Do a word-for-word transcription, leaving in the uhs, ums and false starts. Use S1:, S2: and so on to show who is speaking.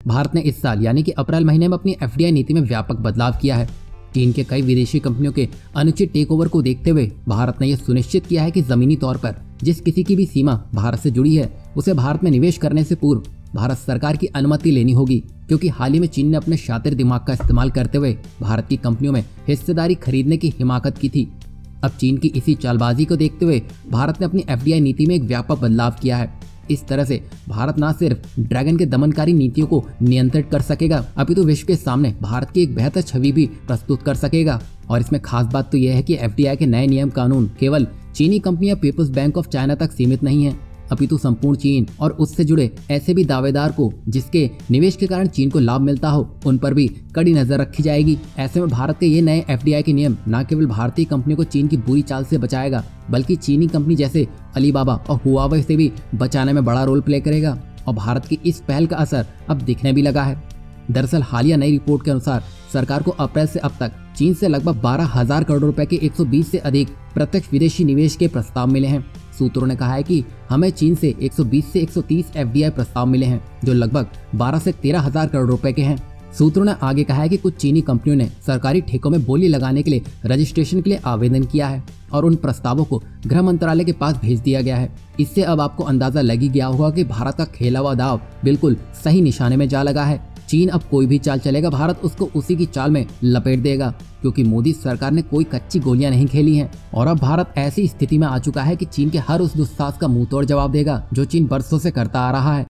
S1: भारत ने इस साल यानी कि अप्रैल महीने में अपनी एफडीआई नीति में व्यापक बदलाव किया है। चीन के कई विदेशी कंपनियों के अनुचित टेकओवर को देखते हुए भारत ने यह सुनिश्चित किया है कि जमीनी तौर पर जिस किसी की भी सीमा भारत से जुड़ी है उसे भारत में निवेश करने से पूर्व भारत सरकार की अनुमति लेनी होगी, क्योंकि हाल ही में चीन ने अपने शातिर दिमाग का इस्तेमाल करते हुए भारत की कंपनियों में हिस्सेदारी खरीदने की हिमाकत की थी। अब चीन की इसी चालबाजी को देखते हुए भारत ने अपनी एफडीआई नीति में एक व्यापक बदलाव किया है। इस तरह से भारत न सिर्फ ड्रैगन के दमनकारी नीतियों को नियंत्रित कर सकेगा, अपितु विश्व के सामने भारत की एक बेहतर छवि भी प्रस्तुत कर सकेगा। और इसमें खास बात तो यह है कि एफडीआई के नए नियम कानून केवल चीनी कंपनी या पीपल्स बैंक ऑफ चाइना तक सीमित नहीं है, अपितु संपूर्ण चीन और उससे जुड़े ऐसे भी दावेदार को जिसके निवेश के कारण चीन को लाभ मिलता हो, उन पर भी कड़ी नजर रखी जाएगी। ऐसे में भारत के ये नए एफडीआई के नियम न केवल भारतीय कंपनियों को चीन की बुरी चाल से बचाएगा, बल्कि चीनी कंपनी जैसे अलीबाबा और हुआवे से भी बचाने में बड़ा रोल प्ले करेगा। और भारत की इस पहल का असर अब दिखने भी लगा है। दरअसल हालिया नई रिपोर्ट के अनुसार सरकार को अप्रैल से अब तक चीन से लगभग बारह हजार करोड़ रुपए के एक सौ बीस से अधिक प्रत्यक्ष विदेशी निवेश के प्रस्ताव मिले हैं। सूत्रों ने कहा है कि हमें चीन से एक सौ बीस से एक सौ तीस एफडीआई प्रस्ताव मिले हैं, जो लगभग बारह से तेरह हजार करोड़ रुपए के हैं। सूत्रों ने आगे कहा है कि कुछ चीनी कंपनियों ने सरकारी ठेकों में बोली लगाने के लिए रजिस्ट्रेशन के लिए आवेदन किया है और उन प्रस्तावों को गृह मंत्रालय के पास भेज दिया गया है। इससे अब आपको अंदाजा लग ही गया होगा कि भारत का खेला हुआ दाव बिल्कुल सही निशाने में जा लगा है। चीन अब कोई भी चाल चलेगा, भारत उसको उसी की चाल में लपेट देगा, क्योंकि मोदी सरकार ने कोई कच्ची गोलियां नहीं खेली हैं। और अब भारत ऐसी स्थिति में आ चुका है कि चीन के हर उस दुस्साहस का मुंह तोड़ जवाब देगा जो चीन बरसों से करता आ रहा है।